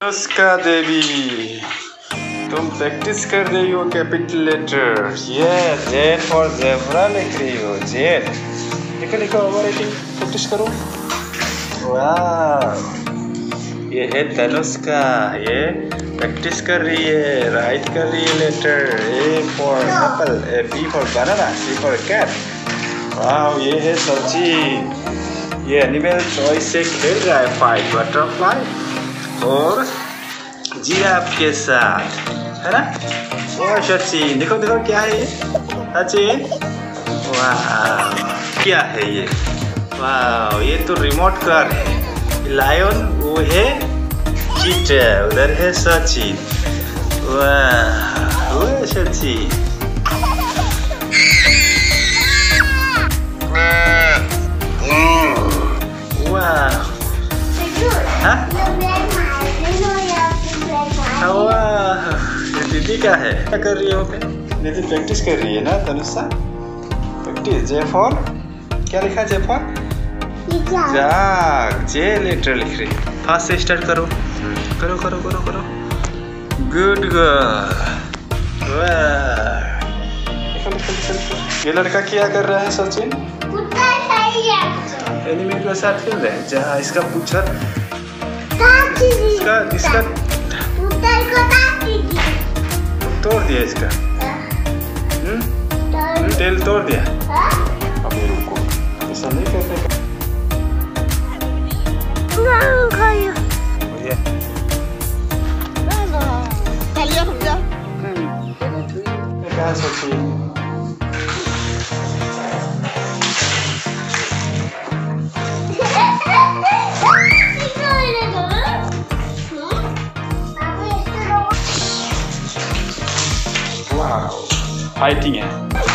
अनुष्का देवी, तुम प्रैक्टिस कर रही हो कैपिटल लेटर। ये जेड फॉर ज़ेब्रा लिख रही हो। जेड लिखो लिखो, ओवर राइटिंग प्रैक्टिस करो। वाह, ये है तनुष्का, ये प्रैक्टिस कर रही है, राइट कर रही है letter. A for apple, B for banana, C for cat. वाह, ये है सचिन, ये एनिमल चॉइस से खेल रहा है फाइट बटरफ्लाई और जिराफ के साथ, है ना। और सचिन देखो देखो क्या है ये सचिन। वाह, क्या है ये। वाह, ये तो रिमोट कार है। लायन वो है चीटा, उधर है सचिन। वाह, वो है सचिन। वाह, हाँ? वाह, ये दीदी का है। क्या कर रही हो? दीदी प्रैक्टिस कर रही है ना तनुषा। प्रैक्टिस। जे फॉर क्या लिखा? जे फॉर जाग, जे लेटर लिख रही। फास्ट से स्टार्ट करो, करो करो करो करो। Good girl. वाह, ये लड़का क्या कर रहा है सचिन? एनिमल के साथ खेल रहे हैं। जहाँ इसका पूछर, इसका तोड़ दिया, इसका टेल तोड़ दिया। अभी रुको, ऐसा नहीं करते। कहाँ सोचिए फाइटिंग है।